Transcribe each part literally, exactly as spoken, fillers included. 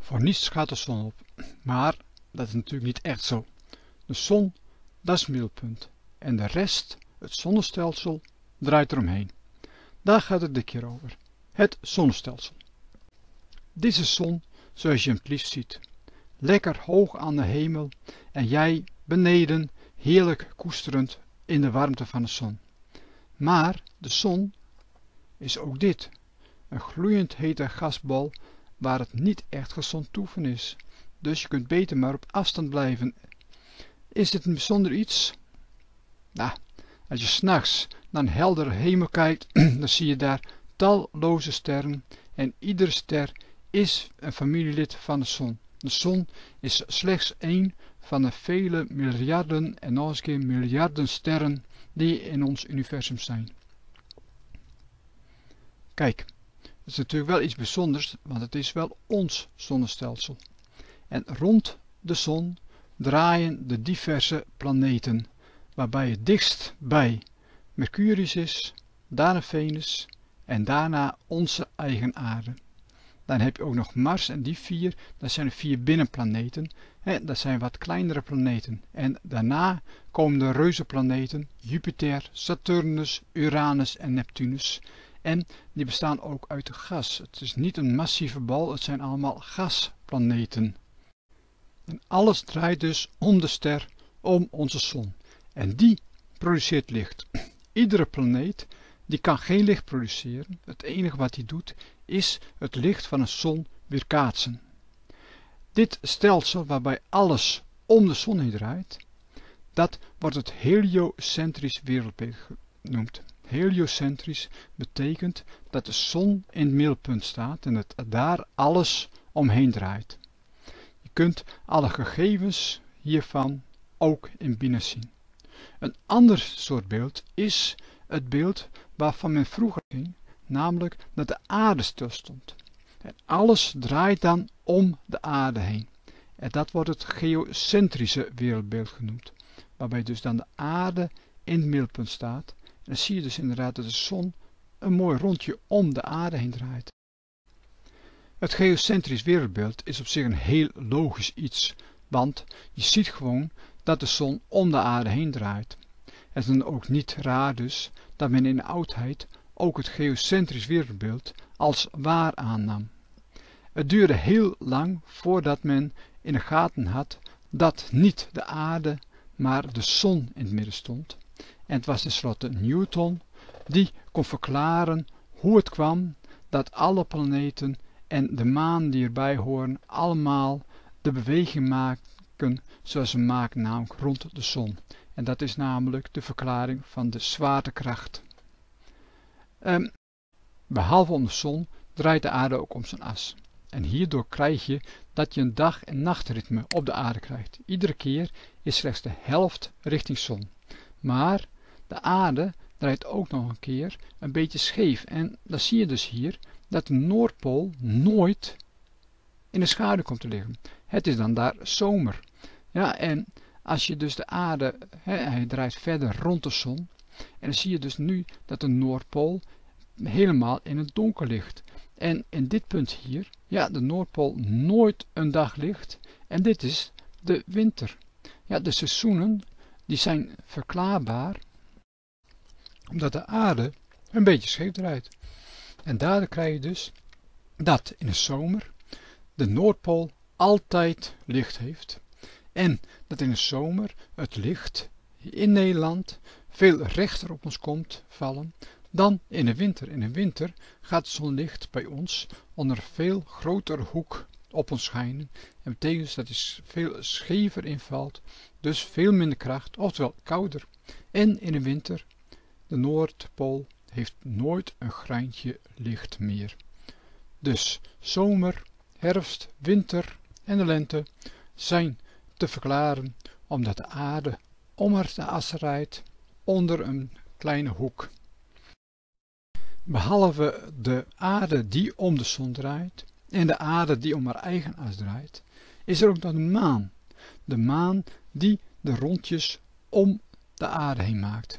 Voor niets gaat de zon op, maar dat is natuurlijk niet echt zo. De zon, dat is het middelpunt en de rest, het zonnestelsel, draait eromheen. Daar gaat het dit keer over. Het zonnestelsel. Dit is de zon zoals je hem het liefst ziet. Lekker hoog aan de hemel en jij beneden heerlijk koesterend in de warmte van de zon. Maar de zon is ook dit. Een gloeiend hete gasbal waar het niet echt gezond toeven is. Dus je kunt beter maar op afstand blijven. Is dit een bijzonder iets? Nou, als je 's nachts naar een heldere hemel kijkt, dan zie je daar talloze sterren en iedere ster is een familielid van de zon. De zon is slechts één van de vele miljarden en nog eens keer miljarden sterren die in ons universum zijn. Kijk, het is natuurlijk wel iets bijzonders, want het is wel ons zonnestelsel. En rond de zon draaien de diverse planeten, waarbij het dichtst bij Mercurius is, daarna Venus en daarna onze eigen aarde. Dan heb je ook nog Mars en die vier, dat zijn de vier binnenplaneten. En dat zijn wat kleinere planeten. En daarna komen de reuzenplaneten Jupiter, Saturnus, Uranus en Neptunus. En die bestaan ook uit gas. Het is niet een massieve bal, het zijn allemaal gasplaneten. En alles draait dus om de ster, om onze zon. En die produceert licht. Iedere planeet die kan geen licht produceren. Het enige wat hij doet is het licht van een zon weerkaatsen. Dit stelsel waarbij alles om de zon heen draait, dat wordt het heliocentrisch wereldbeeld genoemd. Heliocentrisch betekent dat de zon in het middelpunt staat en dat daar alles omheen draait. Je kunt alle gegevens hiervan ook in binnen zien. Een ander soort beeld is het beeld waarvan men vroeger ging, namelijk dat de aarde stilstond. En alles draait dan om de aarde heen. En dat wordt het geocentrische wereldbeeld genoemd, waarbij dus dan de aarde in het middelpunt staat. En dan zie je dus inderdaad dat de zon een mooi rondje om de aarde heen draait. Het geocentrisch wereldbeeld is op zich een heel logisch iets, want je ziet gewoon dat de zon om de aarde heen draait. Het is dan ook niet raar dus dat men in de oudheid ook het geocentrisch wereldbeeld als waar aannam. Het duurde heel lang voordat men in de gaten had dat niet de aarde, maar de zon in het midden stond. En het was tenslotte Newton die kon verklaren hoe het kwam dat alle planeten en de maan die erbij horen allemaal de beweging maken zoals ze maken, namelijk rond de zon. En dat is namelijk de verklaring van de zwaartekracht. Um, behalve om de zon draait de aarde ook om zijn as. En hierdoor krijg je dat je een dag- en nachtritme op de aarde krijgt. Iedere keer is slechts de helft richting zon. Maar de aarde draait ook nog een keer een beetje scheef. En dan zie je dus hier dat de Noordpool nooit in de schaduw komt te liggen. Het is dan daar zomer. Ja, en als je dus de aarde, hè, hij draait verder rond de zon. En dan zie je dus nu dat de Noordpool helemaal in het donker ligt. En in dit punt hier, ja, de Noordpool nooit een dag ligt. En dit is de winter. Ja, de seizoenen, die zijn verklaarbaar, omdat de aarde een beetje scheef draait. En daardoor krijg je dus dat in de zomer de Noordpool altijd licht heeft. En dat in de zomer het licht in Nederland veel rechter op ons komt vallen dan in de winter. In de winter gaat het zonlicht bij ons onder een veel grotere hoek op ons schijnen. En betekent dus dat het veel schever invalt, dus veel minder kracht, oftewel kouder. En in de winter, de Noordpool heeft nooit een greintje licht meer. Dus zomer, herfst, winter en de lente zijn te verklaren omdat de aarde om haar as draait onder een kleine hoek. Behalve de aarde die om de zon draait en de aarde die om haar eigen as draait, is er ook nog de maan. De maan die de rondjes om de aarde heen maakt.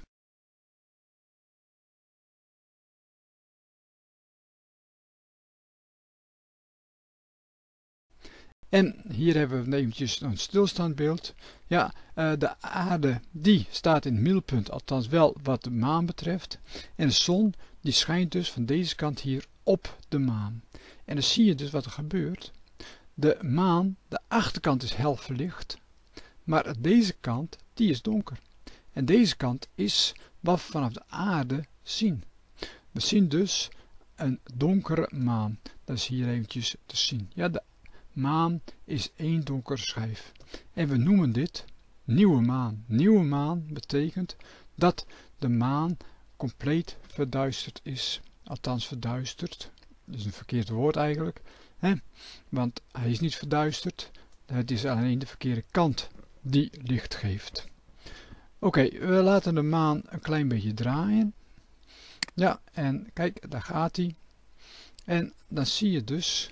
En hier hebben we eventjes een stilstandbeeld. Ja, uh, de aarde die staat in het middelpunt, althans wel wat de maan betreft. En de zon die schijnt dus van deze kant hier op de maan. En dan zie je dus wat er gebeurt. De maan, de achterkant is hel verlicht, maar deze kant die is donker. En deze kant is wat we vanaf de aarde zien. We zien dus een donkere maan. Dat is hier eventjes te zien. Ja, de maan is één donkere schijf. En we noemen dit nieuwe maan. Nieuwe maan betekent dat de maan compleet verduisterd is. Althans verduisterd. Dat is een verkeerd woord eigenlijk. Hè? Want hij is niet verduisterd. Het is alleen de verkeerde kant die licht geeft. Oké, okay, we laten de maan een klein beetje draaien. Ja, en kijk, daar gaat hij. En dan zie je dus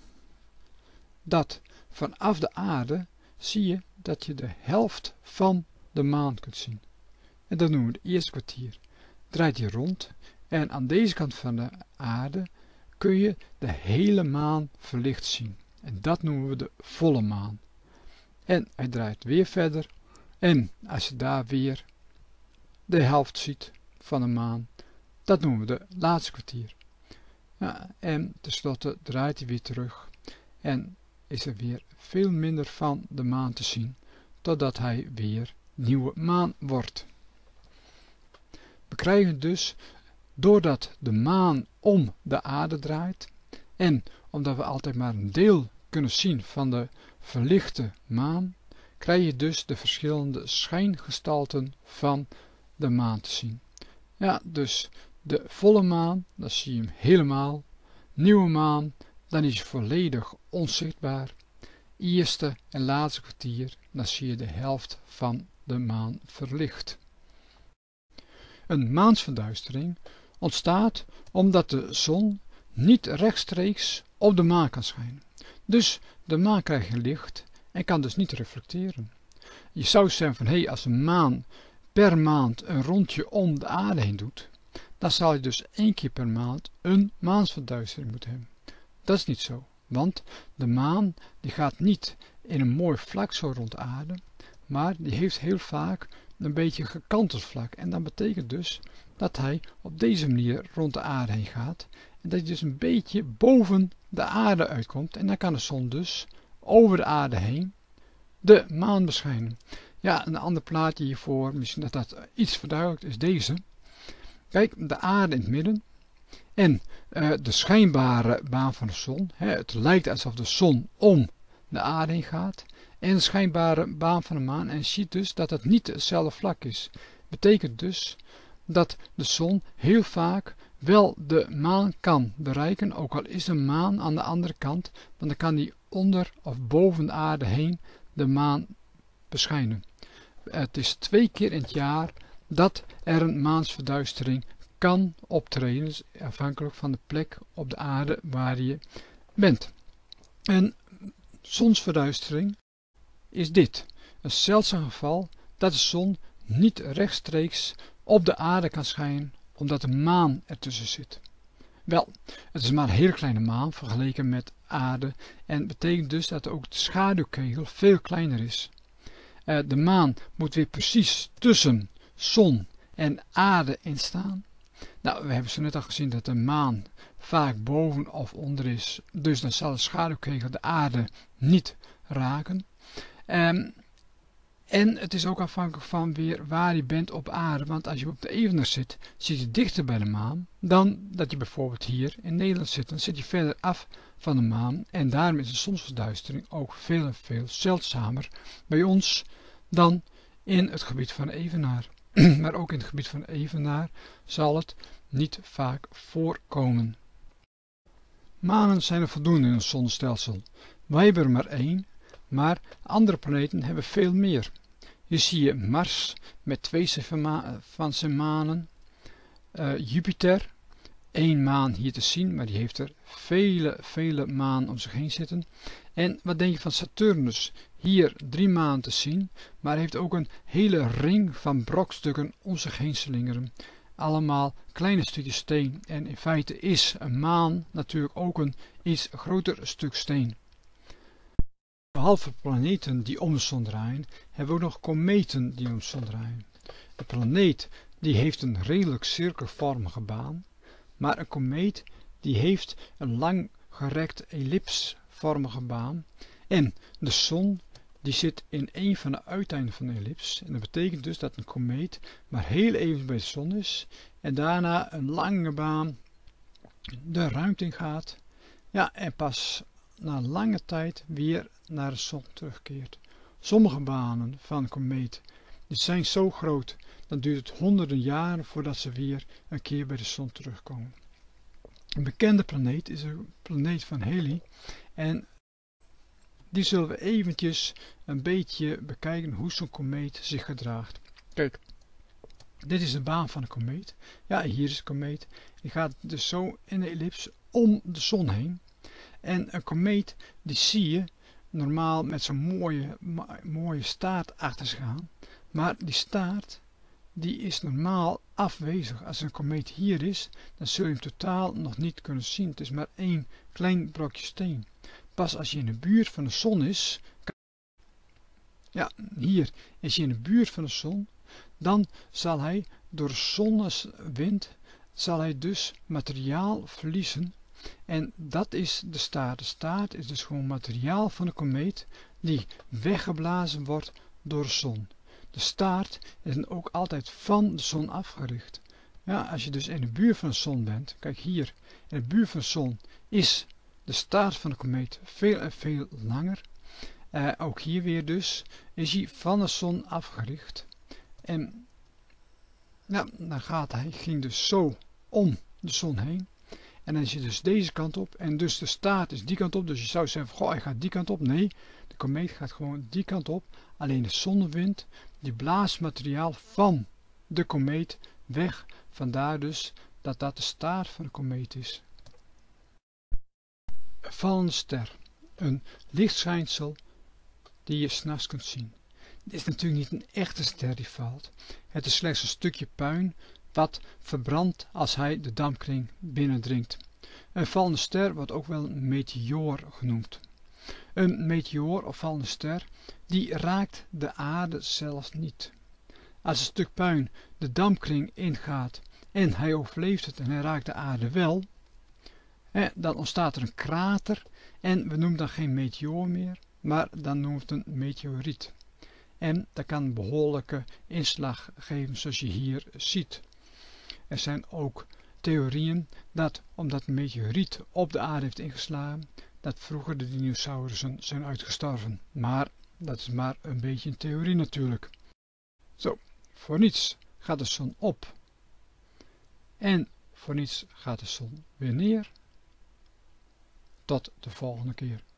dat vanaf de aarde zie je dat je de helft van de maan kunt zien. En dat noemen we het eerste kwartier. Draait hij rond en aan deze kant van de aarde kun je de hele maan verlicht zien. En dat noemen we de volle maan. En hij draait weer verder. En als je daar weer de helft ziet van de maan, dat noemen we de laatste kwartier. Ja, en tenslotte draait hij weer terug. En is er weer veel minder van de maan te zien, totdat hij weer nieuwe maan wordt. We krijgen dus, doordat de maan om de aarde draait, en omdat we altijd maar een deel kunnen zien van de verlichte maan, krijg je dus de verschillende schijngestalten van de maan te zien. Ja, dus de volle maan, dan zie je hem helemaal. Nieuwe maan, dan is hij volledig onzichtbaar. Eerste en laatste kwartier, dan zie je de helft van de maan verlicht. Een maansverduistering ontstaat omdat de zon niet rechtstreeks op de maan kan schijnen. Dus de maan krijgt geen licht en kan dus niet reflecteren. Je zou zeggen van, hé, hey, als een maan per maand een rondje om de aarde heen doet, dan zal je dus één keer per maand een maansverduistering moeten hebben. Dat is niet zo, want de maan die gaat niet in een mooi vlak zo rond de aarde, maar die heeft heel vaak een beetje gekanteld vlak. En dat betekent dus dat hij op deze manier rond de aarde heen gaat. En dat hij dus een beetje boven de aarde uitkomt. En dan kan de zon dus over de aarde heen de maan beschijnen. Ja, een ander plaatje hiervoor, misschien dat dat iets verduidelijkt, is deze. Kijk, de aarde in het midden. En uh, de schijnbare baan van de zon. Hè, het lijkt alsof de zon om de aarde heen gaat. En de schijnbare baan van de maan. En je ziet dus dat het niet hetzelfde vlak is. Betekent dus dat de zon heel vaak wel de maan kan bereiken. Ook al is de maan aan de andere kant. Want dan kan die onder of boven de aarde heen de maan beschijnen. Het is twee keer in het jaar dat er een maansverduistering kan optreden. Dus afhankelijk van de plek op de aarde waar je bent. En zonsverduistering is dit. Een zeldzaam geval dat de zon niet rechtstreeks op de aarde kan schijnen omdat de maan ertussen zit. Wel, het is maar een hele kleine maan vergeleken met aarde en betekent dus dat ook de schaduwkegel veel kleiner is. Uh, de maan moet weer precies tussen zon en aarde instaan. Nou, we hebben zo net al gezien dat de maan vaak boven of onder is, dus dan zal de schaduwkegel de aarde niet raken. Um, en het is ook afhankelijk van weer waar je bent op aarde, want als je op de evenaar zit, zit je dichter bij de maan dan dat je bijvoorbeeld hier in Nederland zit. Dan zit je verder af van de maan en daarom is de zonsverduistering ook veel en veel zeldzamer bij ons dan in het gebied van de evenaar. Maar ook in het gebied van de evenaar zal het niet vaak voorkomen. Manen zijn er voldoende in ons zonnestelsel. Wij hebben er maar één, maar andere planeten hebben veel meer. Hier zie je Mars met twee van zijn manen, uh, Jupiter, één maan hier te zien, maar die heeft er vele, vele manen om zich heen zitten. En wat denk je van Saturnus? Hier drie manen te zien, maar hij heeft ook een hele ring van brokstukken om zich heen slingeren. Allemaal kleine stukjes steen en in feite is een maan natuurlijk ook een iets groter stuk steen. behalve planeten die om de zon draaien, hebben we ook nog kometen die om de zon draaien. De planeet die heeft een redelijk cirkelvormige baan, maar een komeet die heeft een langgerekt ellipsvormige baan en de zon die zit in een van de uiteinden van de ellips en dat betekent dus dat een komeet maar heel even bij de zon is en daarna een lange baan de ruimte in gaat, ja, en pas na lange tijd weer naar de zon terugkeert. Sommige banen van een komeet die zijn zo groot, dan duurt het honderden jaren voordat ze weer een keer bij de zon terugkomen. Een bekende planeet is een planeet van Halley en die zullen we eventjes een beetje bekijken hoe zo'n komeet zich gedraagt. Kijk, dit is de baan van een komeet. Ja, hier is een komeet. Die gaat dus zo in de ellips om de zon heen. En een komeet, die zie je normaal met zo'n mooie, mooie staart achter zich aan. Maar die staart, die is normaal afwezig. Als een komeet hier is, dan zul je hem totaal nog niet kunnen zien. Het is maar één klein brokje steen. Pas als je in de buurt van de zon is, ja, hier is je in de buurt van de zon, dan zal hij door de zonnewind, zal hij dus materiaal verliezen. En dat is de staart. De staart is dus gewoon materiaal van de komeet die weggeblazen wordt door de zon. De staart is dan ook altijd van de zon afgericht. Ja, als je dus in de buurt van de zon bent, kijk hier, in de buurt van de zon is de staart van de komeet veel en veel langer. Uh, ook hier weer dus is hij van de zon afgericht. En ja, dan gaat hij, ging dus zo om de zon heen. En dan is hij dus deze kant op. En dus de staart is die kant op. Dus je zou zeggen, goh, hij gaat die kant op. Nee, de komeet gaat gewoon die kant op. Alleen de zonnewind, die blaast materiaal van de komeet weg. Vandaar dus dat dat de staart van de komeet is. Een vallende ster. Een lichtschijnsel die je 's nachts kunt zien. Het is natuurlijk niet een echte ster die valt. Het is slechts een stukje puin wat verbrandt als hij de dampkring binnendringt. Een vallende ster wordt ook wel een meteoor genoemd. Een meteoor of vallende ster die raakt de aarde zelfs niet. Als een stuk puin de dampkring ingaat en hij overleeft het en hij raakt de aarde wel, dan ontstaat er een krater en we noemen dat geen meteoor meer, maar dan noemen we het een meteoriet. En dat kan een behoorlijke inslag geven zoals je hier ziet. Er zijn ook theorieën dat omdat een meteoriet op de aarde heeft ingeslagen, dat vroeger de dinosaurussen zijn uitgestorven. Maar dat is maar een beetje een theorie natuurlijk. Zo, voor niets gaat de zon op. En voor niets gaat de zon weer neer. Tot de volgende keer.